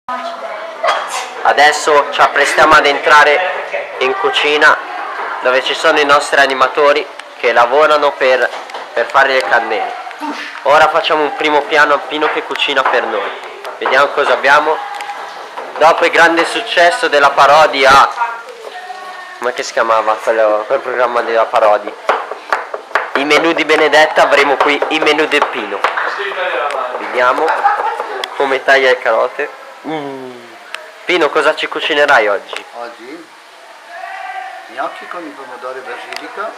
Adesso ci apprestiamo ad entrare in cucina dove ci sono i nostri animatori che lavorano per fare le cannelle. Ora facciamo un primo piano a Pino che cucina per noi. Vediamo cosa abbiamo. Dopo il grande successo della parodia, come si chiamava quel programma della parodia? I menù di Benedetta, avremo qui i menù del Pino. Vediamo come taglia le carote. Pino, cosa ci cucinerai oggi? Oggi gnocchi con i pomodori e basilico,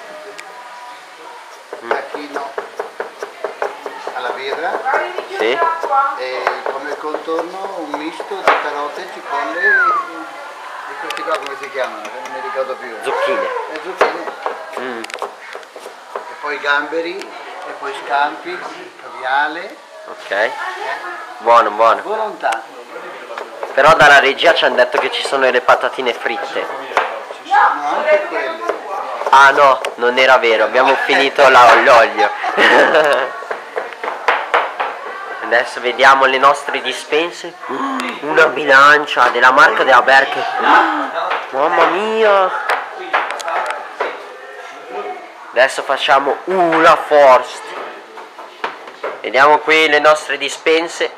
tacchino alla birra, Sì. e come contorno un misto di carote, cipolle e questi qua come si chiamano? Che non mi ricordo più. Zucchine. E zucchine. E poi gamberi, e poi scampi, caviale. Ok. Buono, buono. Volontà. Però dalla regia ci hanno detto che ci sono le patatine fritte. Ci sono anche quelle. Ah no, non era vero, abbiamo finito l'olio. Adesso vediamo le nostre dispense. Una bilancia della marca della Berke. Mamma mia. Adesso facciamo la Forst. Vediamo qui le nostre dispense.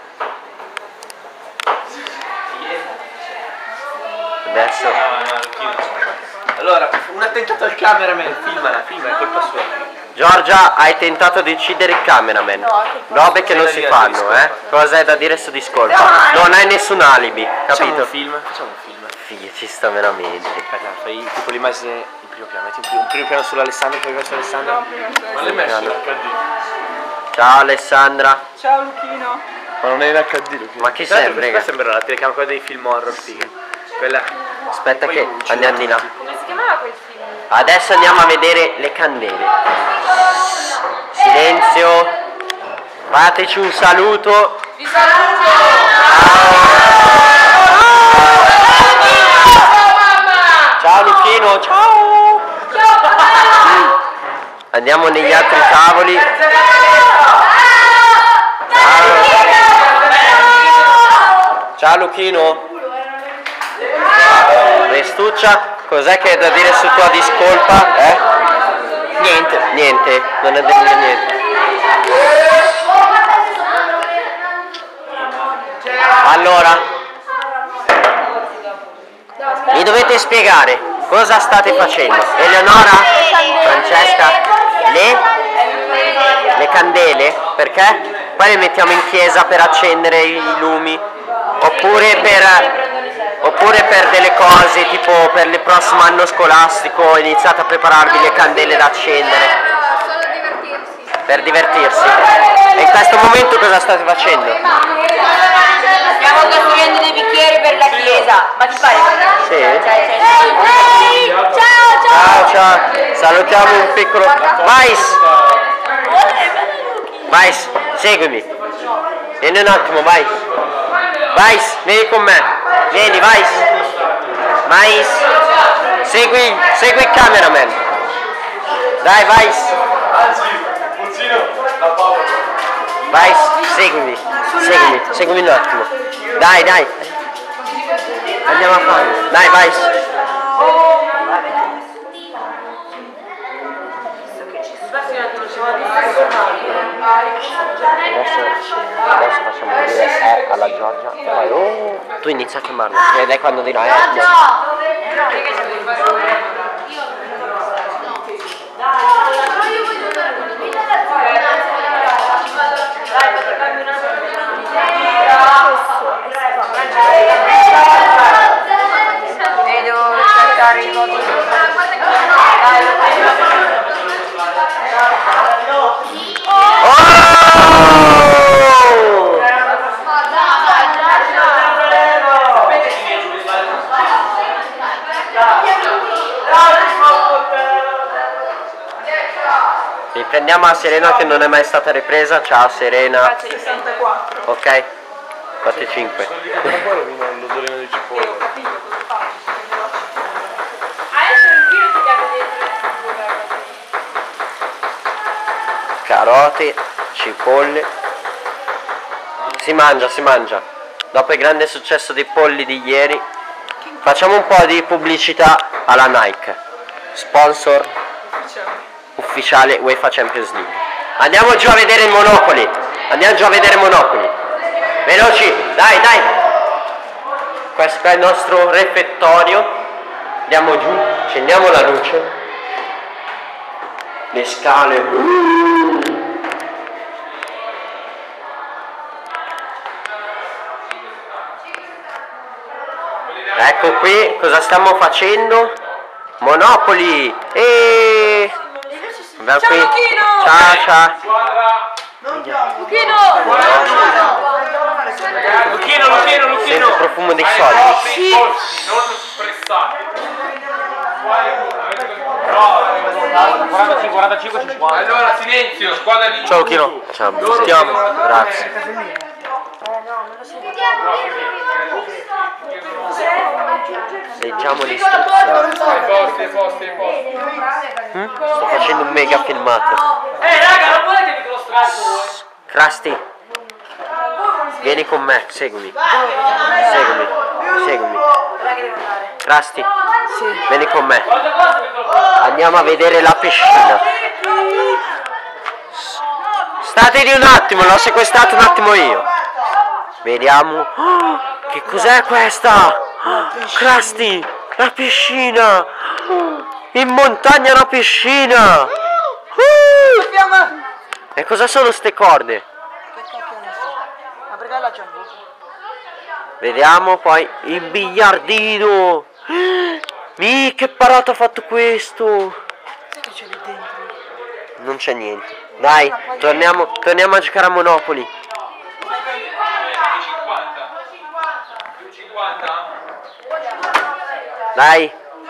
Adesso. Allora, un attentato al cameraman, filmala, è colpa sua. Giorgia, hai tentato di uccidere il cameraman. No, robe che non si fanno, Cosa hai da dire su discolpa? Non hai nessun alibi, capito? Facciamo un film. Figlio, ci sta veramente. Aspetta, fai tipo l'immagine in primo piano, metti un primo piano sull'Alessandro, poi verso Alessandro. No, prima Ma l'hai messo in HD? Ciao Alessandra. Ciao Luchino. Ma non è in HD, Luchino. Ma chi sei, frega? Questa sembra la telecamera quella dei film horror, figa. Quella. Aspetta che andiamo di là. Come si chiamava quel film? Adesso andiamo a vedere le candele. Silenzio. Fateci un saluto. Vi saluto! Ciao Luchino, ciao. Andiamo negli altri tavoli. Ciao Luchino. Restuccia, cos'è che hai da dire su tua discolpa? Niente. Niente, non è da dire niente. Allora, mi dovete spiegare cosa state facendo. Eleonora? Francesca? Le candele? Perché? Poi le mettiamo in chiesa per accendere i lumi. Oppure per delle cose, tipo per il prossimo anno scolastico iniziate a prepararvi le candele da accendere. Solo divertirsi. Per divertirsi. E in questo momento cosa state facendo? Stiamo costruendo dei bicchieri per la chiesa. Ma ti pare? Sì. Ciao, Ciao. Salutiamo un piccolo. Mais, seguimi. Vieni un attimo, vai. Mais, vieni con me. Vieni, vai. Mais. Segui il cameraman. Dai, vai. Vai, seguimi un attimo. Dai. Andiamo a fare. Dai, vai. Adesso facciamo vedere alla Giorgia e poi tu inizi a chiamarlo ed è quando dirà e devo cercare i modi. Riprendiamo a Serena che non è mai stata ripresa. Ciao Serena. 64. Ok, 4-5. L'odorino di cipolla. Adesso il giro ti deve vedere. Carote, cipolle. Si mangia. dopo il grande successo dei polli di ieri, facciamo un po' di pubblicità alla Nike, sponsor ufficiale UEFA Champions League. Andiamo giù a vedere il Monopoli, andiamo giù a vedere Monopoli. Veloci, dai, dai. Questo è il nostro refettorio. Andiamo giù, accendiamo la luce. Le scale. Ecco qui cosa stiamo facendo. Monopoli. Ciao qui. Ciao ciao. Lucchino. Sento il profumo dei soldi. Sì. Non pressate. 45, 50. Allora silenzio, squadra di Ciao Lucchino. Ciao, stiamo. Grazie. Leggiamo le istruzioni. Posti. Sto facendo un mega filmato. Raga, non volete che te lo straccio voi? Krusty, vieni con me, seguimi. Krusty, vieni con me. Andiamo a vedere la piscina. State di un attimo, l'ho sequestrato un attimo io. Vediamo. Oh, che cos'è questa? Oh, Krusty, la piscina. In montagna la piscina. E cosa sono ste corde? Vediamo poi il biliardino. Che parata ha fatto questo? Non c'è niente. Dai, torniamo a giocare a Monopoli. 50. Dai.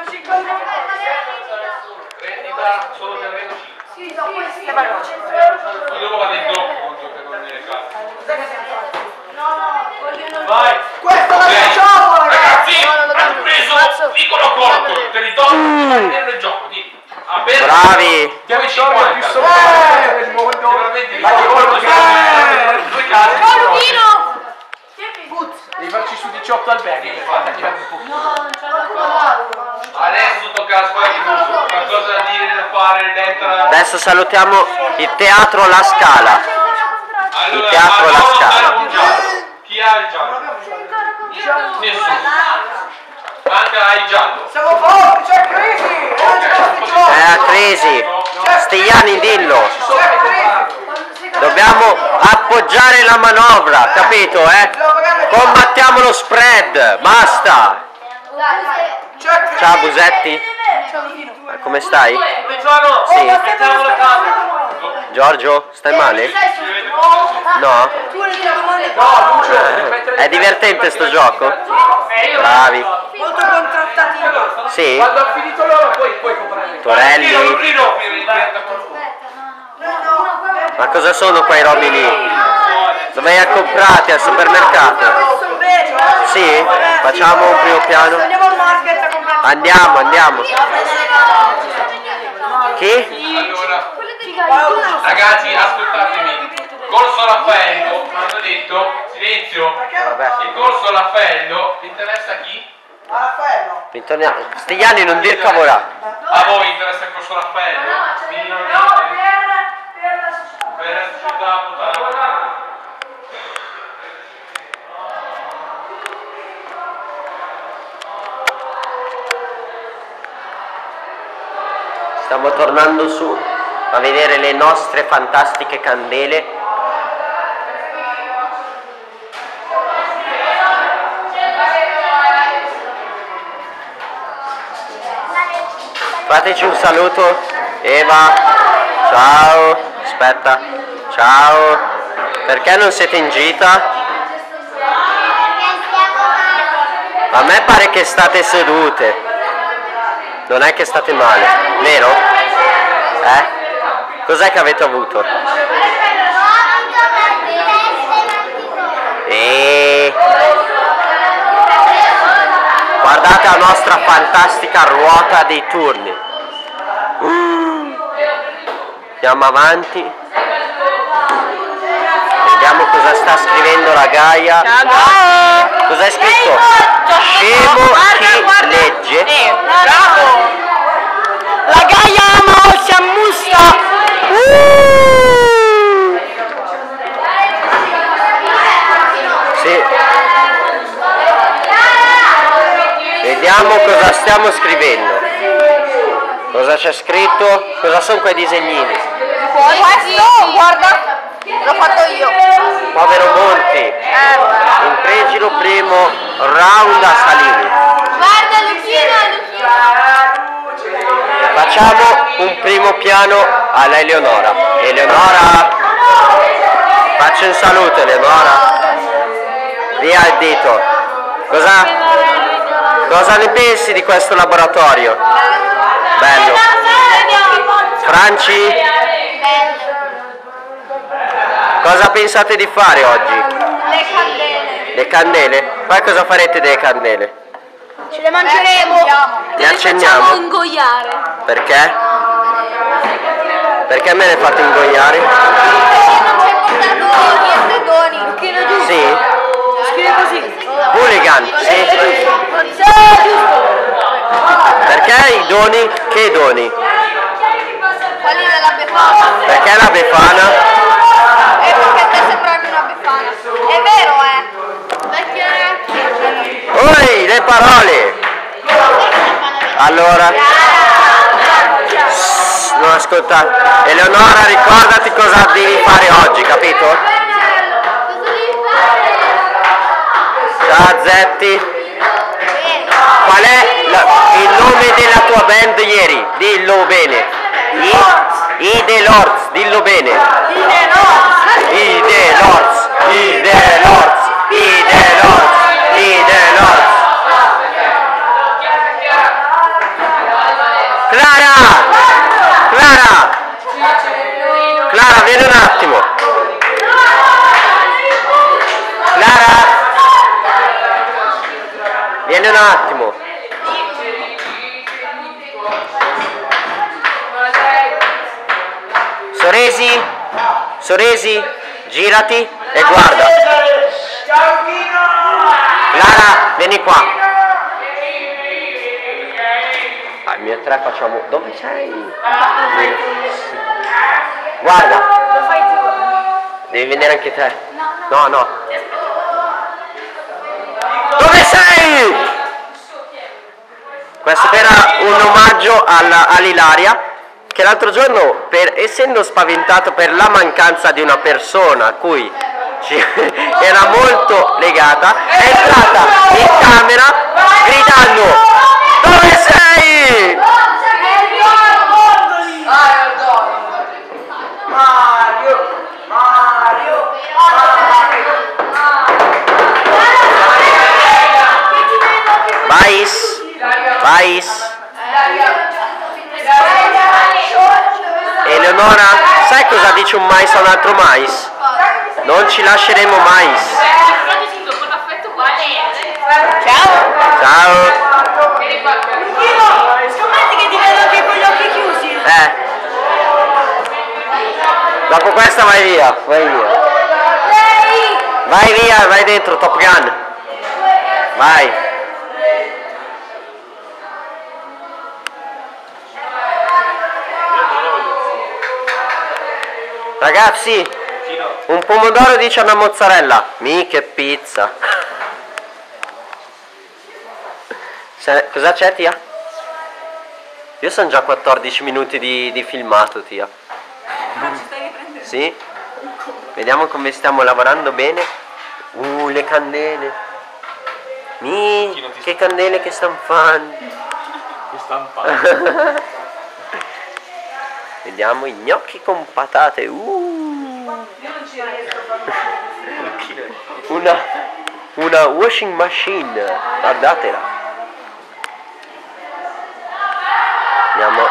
Solo terreno 5. Dopo vado in dopo per nelle carte. Vai! Questo Ok. lo facciamo, Ragazzi, hanno preso piccolo corto, il territorio del gioco, di. Bravi. Chiami 50. Sicuramente due carte. Devi farci su 18 alberghi per far tagliare un pochino. Adesso tocca alla squadra di Musso. Qualcosa da dire, da fare, lettera. Adesso salutiamo il teatro La Scala. Allora, teatro La Scala. un giallo. Chi ha il giallo? Nessuno. Manca il giallo. Siamo forti, c'è crisi! È la crisi. Stigliani, dillo. Dobbiamo appoggiare la manovra, capito, Combattiamo lo spread, basta. Ciao Busetti. Come stai? Sì. Giorgio, stai male? No? È divertente sto gioco? Bravi. Molto contrattativo. Sì? Quando ha finito loro puoi comprare. Torelli. Ma cosa sono quei robi lì? Dove li ha comprati al supermercato? Sì? Facciamo un primo piano? Andiamo al market a comprare. Andiamo. Chi? Allora, ragazzi, ascoltatemi. Corso Raffaello, mi hanno detto, silenzio, il corso Raffaello interessa chi? A Raffaello. Stigliani, non dir cavolà. A voi interessa il corso Raffaello? Minimamente? Per la società puttana. Stiamo tornando su a vedere le nostre fantastiche candele. Fateci un saluto. Eva, ciao. Aspetta, ciao. Perché non siete in gita? A me pare che state sedute. Non è che state male, vero? Cos'è che avete avuto? Guardate la nostra fantastica ruota dei turni. Andiamo avanti. Vediamo cosa sta scrivendo la Gaia. Ciao! Cosa hai scritto? Scemo chi legge. Bravo! La Gaia ama si ammusta! Sì. Vediamo cosa stiamo scrivendo. Cosa c'è scritto? Cosa sono quei disegnini? Questo, guarda, l'ho fatto io. Povero Monti. In pregilo primo round a Salini. Guarda Lucina. Facciamo un primo piano alla Eleonora. Eleonora, faccio un saluto Eleonora. Via il dito. Cosa ne pensi di questo laboratorio? Bello. Franci? Cosa pensate di fare oggi? Le candele. Le candele? Poi cosa farete delle candele? Ce le mangeremo. Le accendiamo? Facciamo ingoiare. Perché? Perché me le fate ingoiare? Perché non c'è portato niente doni. Sì? Scrive così. Hooligan, sì. Perché i doni? Che doni? Quelli della Befana. Perché la Befana? Perché te sembravi una Befana. È vero, Perché? Oi, le parole! Allora, non ascoltate. Eleonora, ricordati cosa devi fare oggi, capito? Ciao Zetti. Qual è il nome della tua band ieri? Dillo bene. I The Lords, dillo bene. I The Lords, I The Lords, I The Lords, I The Lords. Clara! Clara! Clara, vieni un attimo. Clara! Vieni un attimo. Soresi, girati e guarda. Clara, vieni qua. Al mio 3 facciamo. Dove sei? Guarda. Lo fai tu. Devi venire anche te. No. Dove sei? Questo era un omaggio all'Ilaria, che l'altro giorno, essendo spaventato per la mancanza di una persona a cui era molto legata, è entrata in camera gridando: dove sei? Mais. Eleonora, sai cosa dice un mais a un altro mais? Non ci lasceremo mais. Ciao. Scommetti che ti vedo anche con gli occhi chiusi. Dopo questa vai via. Vai via, vai dentro, Top Gun. Vai. Ragazzi, un pomodoro dice una mozzarella. Che pizza. Cosa c'è, Tia? Io sono già 14 minuti di filmato, Tia. Ci stai riprendendo? Sì. Vediamo come stiamo lavorando bene. Le candele. Che candele che stanno fanno. Vediamo i gnocchi con patate. Una washing machine. Guardatela. Andiamo.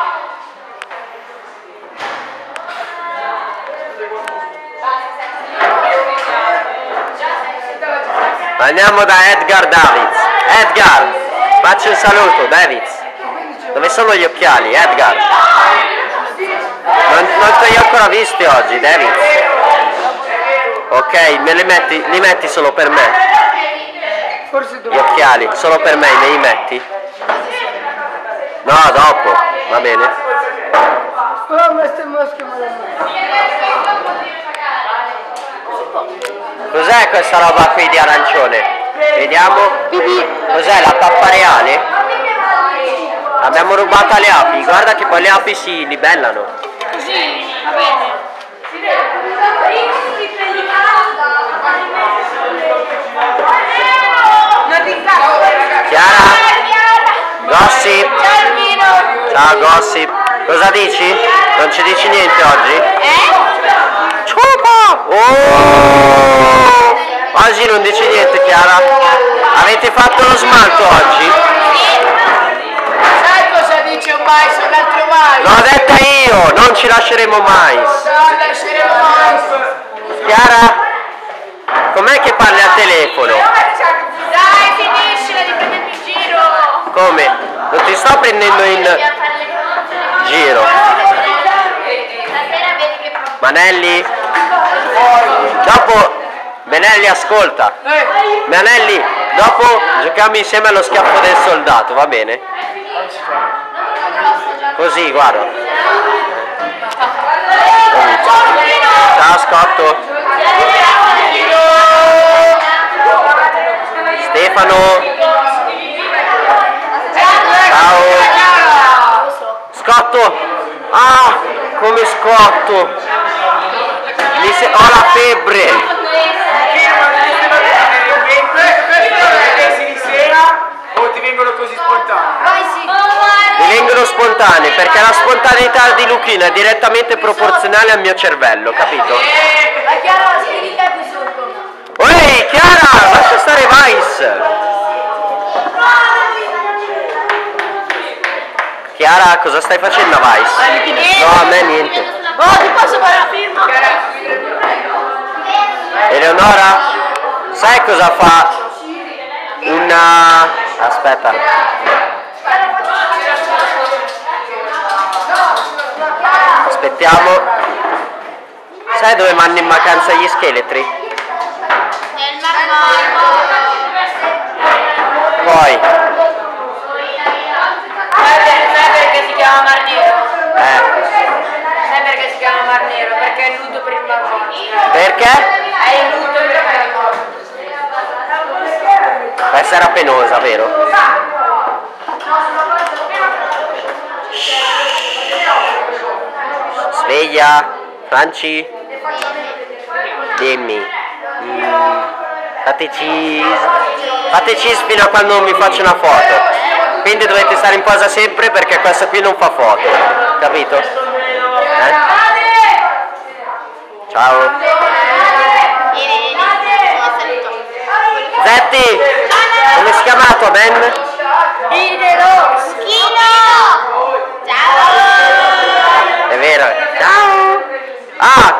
Andiamo da Edgar Davids. Edgar, faccio un saluto, Davids. Dove sono gli occhiali, Edgar? Non ti ho ancora visti oggi, Davids. Ok, me li metti solo per me? Forse Gli occhiali, solo per me, me li metti? No, dopo, va bene? Oh, ma stai maschio Cos'è questa roba qui di arancione? Vediamo. Cos'è, la pappa reale? Abbiamo rubato alle api, guarda che poi le api si libellano. Sì, va bene. Chiara? Gossip? Ciao Gossip. Cosa dici? Non ci dici niente oggi? Ciupa! Oh! Oggi non dici niente Chiara? Avete fatto lo smalto oggi? Sai cosa dice un mais, un altro mais? L'ho detta io, non ci lasceremo mai. No, lasceremo mais. Chiara? Com'è che parli al telefono? Dai, finiscila di prendermi in giro. Come? Non ti sto prendendo in giro. Manelli? Dopo Manelli ascolta. Manelli, dopo giochiamo insieme allo schiaffo del soldato, va bene? Così, guarda. Ciao Scotto. Stefano. Ciao. Scotto. Ah, come Scotto. Ho la febbre. O ti vengono così spontanei? Mi vengono spontanei perché la spontaneità di Luchino è direttamente proporzionale al mio cervello, capito? La Chiara la scrivi te qui sotto. Ehi, Chiara, lascia stare Vice! Chiara, cosa stai facendo a Vice? No, a me niente. Oh, ti posso fare la firma? Eleonora, sai cosa fa una... Aspetta. Aspettiamo. Sai dove vanno in vacanza gli scheletri? Nel Mar Poi. Sai perché si chiama Mar Nero? Sai perché si chiama Mar Nero? Perché è il nudo per il Mar Morto. Perché? È il nudo per il Mar Morto. Questa era penosa, vero? Sveglia, Franci, dimmi. Fate cheese fino a quando non mi faccio una foto. Quindi dovete stare in posa sempre perché questa qui non fa foto, capito? Ciao. Zetti, come si chiama tua band? È vero. Ciao. Ah!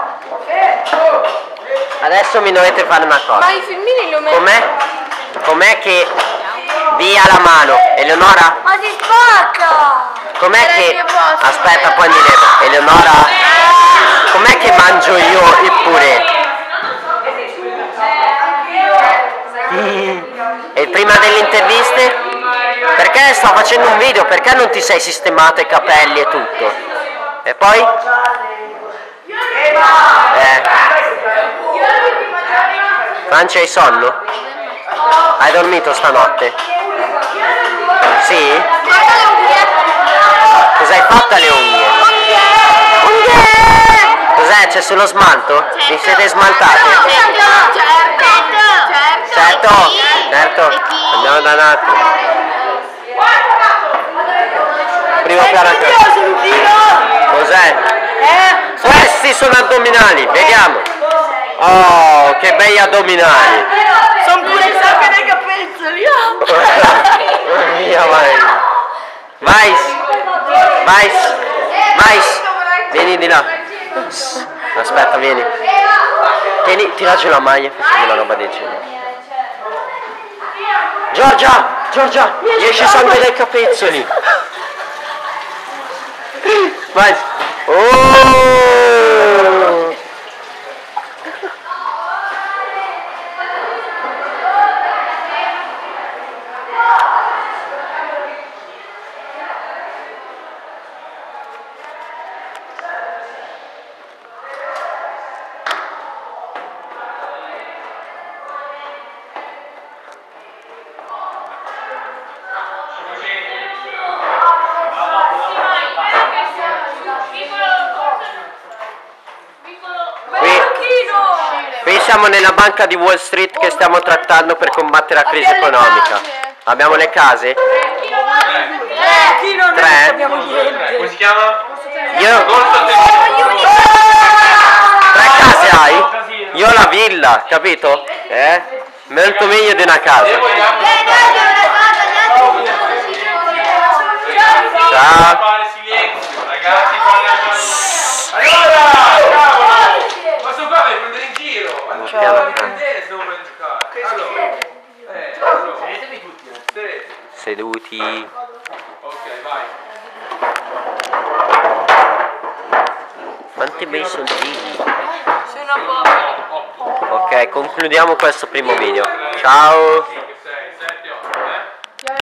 Adesso mi dovete fare una cosa. Ma i filmini lo metto. Com'è che via la mano? Eleonora? Ma si spacca! Com'è che... Aspetta, poi mi levo. Eleonora? Com'è che mangio io il purè? E prima delle interviste? Perché sto facendo un video? Perché non ti sei sistemato i capelli e tutto? E poi? Francia, hai sonno? Hai dormito stanotte? Sì? Cosa hai fatto alle unghie? Cos'è? C'è sullo smalto? Vi siete smaltate? Certo, andiamo da un attimo. Primo piano. Cos'è? Questi sono addominali, vediamo. Oh, che bei addominali. Sono pure il sacco dei capezzoli. Via, Vice, vieni di là. Aspetta, vieni. Tieni, tira giù la maglia, facciamo una roba del genere. Giorgia, gli esce sangue dai capezzoli. Vai. Oh! siamo nella banca di Wall Street che stiamo trattando per combattere la crisi economica. Abbiamo le case? 3. Come si chiama? Io... 3 case hai? Io ho la villa, capito? Molto meglio di una casa. Ciao. Fare silenzio, ragazzi, allora, cavolo! Ma sto qua devi prendere in giro! Ma non puoi prendere se non vuoi giocare! Allora, sedetevi tutti, seduti. Ok, vai. Quanti bei soldini. Sono pochi. Ok, concludiamo questo primo video. Ciao.